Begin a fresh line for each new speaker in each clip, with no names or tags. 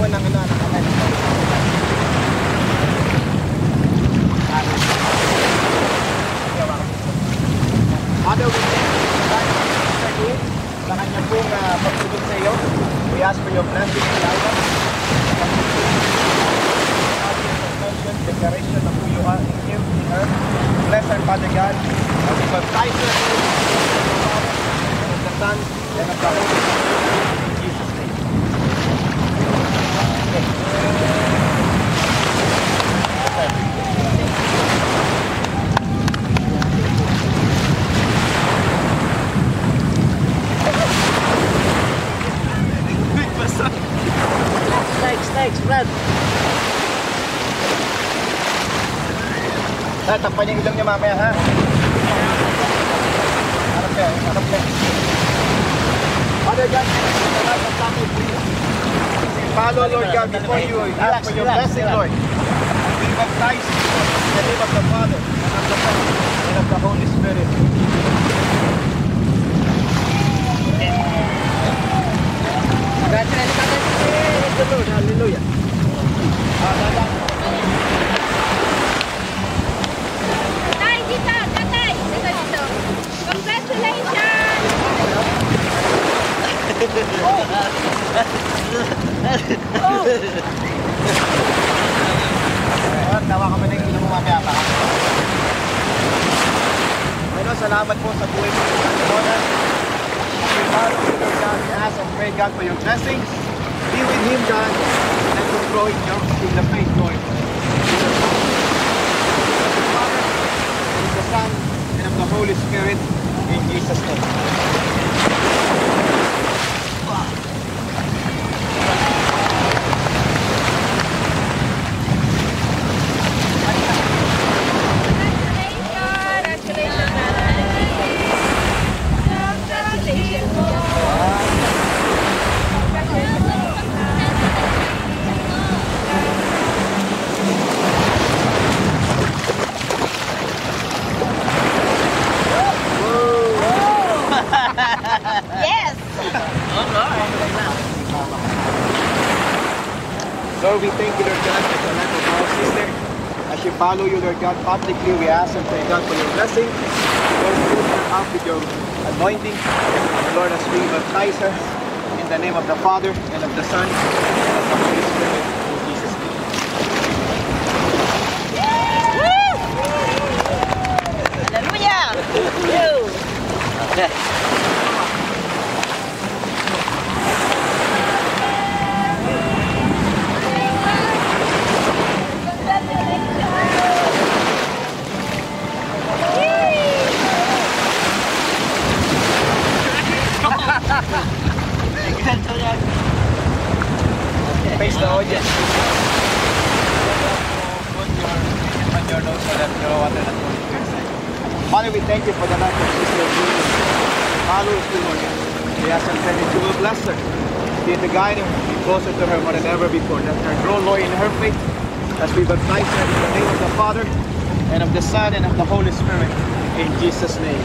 mo ng ano, Father, we thank you sa kanya pong pagtulog sa iyo. We ask for your blessing and guidance. Declaration of who you are in Him, in her. Bless our Father God, as we baptize her in the Son and of the Holy Spirit, in Jesus' name. Thanks, Brad. Takpan yung ilong niya mamaya, ha? Harap ka. Father God, follow, Lord God, before you. Ask for your blessing, Lord. We baptize you in the name of the Father, and of the Son, and of the Holy Spirit. Hallelujah. Tawa ka ba na yung ilong mo mamaya pa? Bueno, salamat po sa buhay mo. We follow you, Lord God. We ask and pray, God, for your blessings. Be with him, God, and to grow in the faith, Lord. Of the Father, and of the Son, and of the Holy Spirit, in Jesus' name. Lord, we thank you, Lord God, for the life of our sister. As she follow you, Lord God, publicly, we ask and pray, God, for your blessing. Lord, fill her up with your anointing. And Lord, as we baptize her in the name of the Father, and of the Son, and of the Holy Spirit, in Jesus' name.
Hallelujah! Okay.
Face the audience. Put your nose so that your water not going to your side. Father, we thank you for the life of Sister Julie. Follow us, Lord. We ask and pray that you will bless her. Be to guide her, be closer to her more than ever before. Let her grow, Lord, in her faith as we baptize her in the name of the Father, and of the Son, and of the Holy Spirit. In Jesus' name.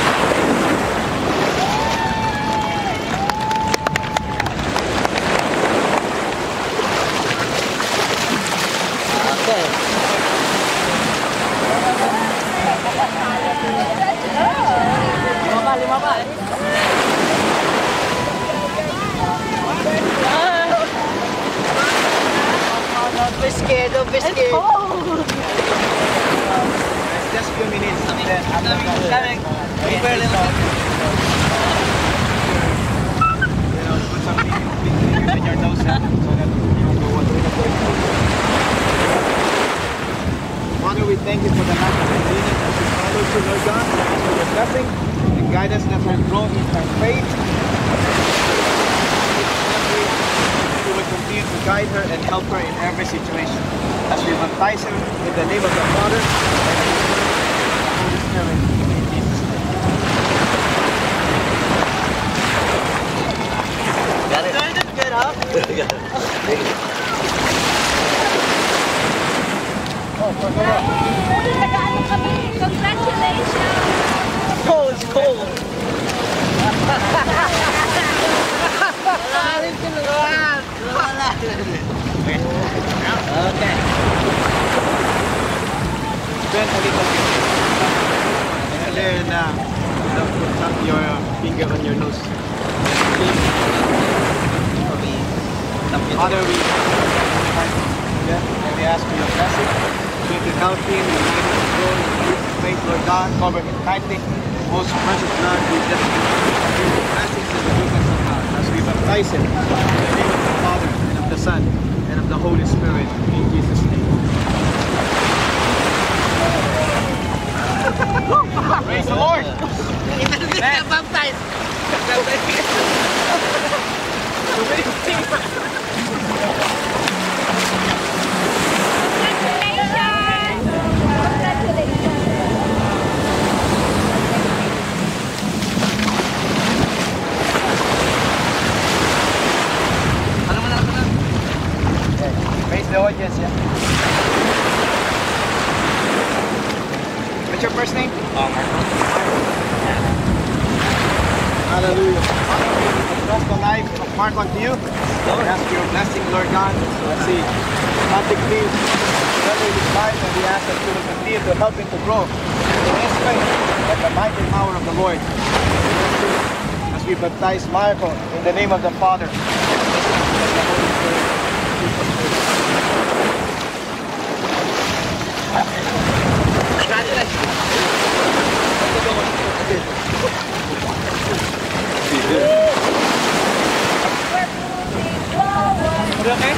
Don't be scared.
Just a few minutes.
Coming.
Put some fingers in your nose so that you don't know what to do. Father, we thank you for the life of the leaders as we follow you, Lord God, for your blessing and guide us, let her grow in her faith. You will continue to guide her and help her in every situation. As we baptize her in the name of the Father, and the Holy Spirit, in Jesus' name.
Got it? Good, huh?
Congratulations!
Oh, it's cold. Wala.
finger on your nose. Father, we and we ask for your blessing. Keep him healthy and remind him to grow in Jesus' faith, Lord God. Cover him tightly. Most precious blood, we just give the blessings and the goodness of God as we baptize him in the name of the Father and of the Son and of the Holy Spirit in Jesus' name. Praise the Lord! Praise the Lord, yes, yeah. What's your first name? Hallelujah. Father, we trust the life of Mark unto you. We ask for your blessing, Lord God. Let's see. Practically, whether in his life, and we ask that you will continue to help him to grow in his faith by the mighty power of the Lord. As we baptize Marco in the name of the Father, and of the Holy Spirit. Okay?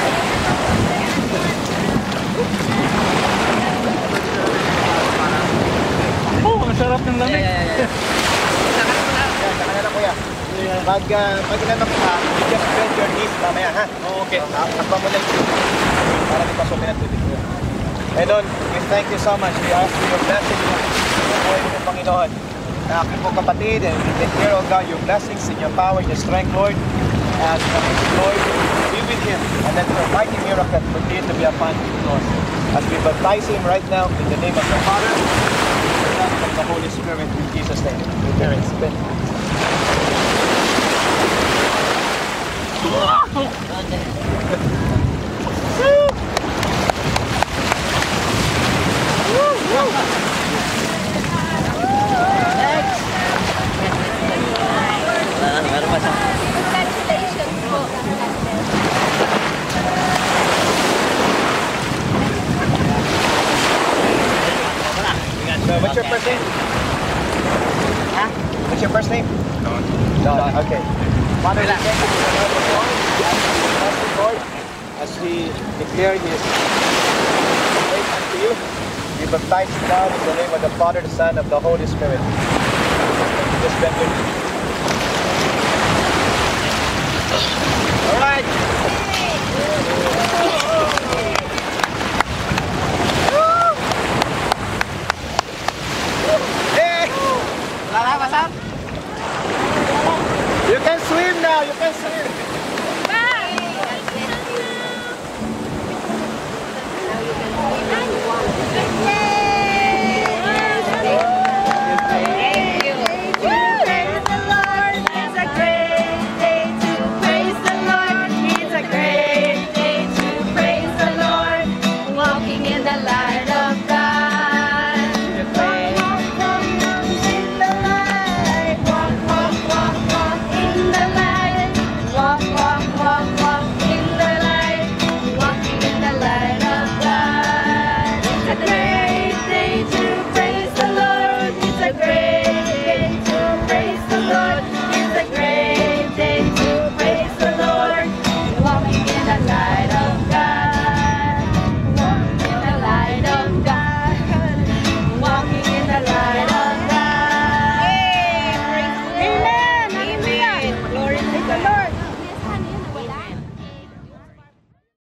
Oh, ang sarap ng lamig.
Saka na lang kuya. Pag inanok ka, you just bend your knees mamaya, ha?
Okay.
Takpan mo lang yung para di pasokin ang tubig ko. And Lord, we thank you so much. We ask for your blessing sa buhay ng Panginoon. Na aking po kapatid, and we take care, oh God, your blessings in your power, your strength, Lord. And Lord, be with him. And let your mighty miracle continue to be upon him, Lord. As we baptize him right now in the name of the Father, the Son, and the Holy Spirit, in Jesus' name. Your parents, Ben.
Congratulations po.
So, what's your first name? Huh? What's your first name? John. Okay. Father, we thank you for the love of God. We ask for your blessing, Lord, as we declare his faith unto you. We baptize God in the name of the Father, the Son, of the Holy Spirit. Just bend your knees.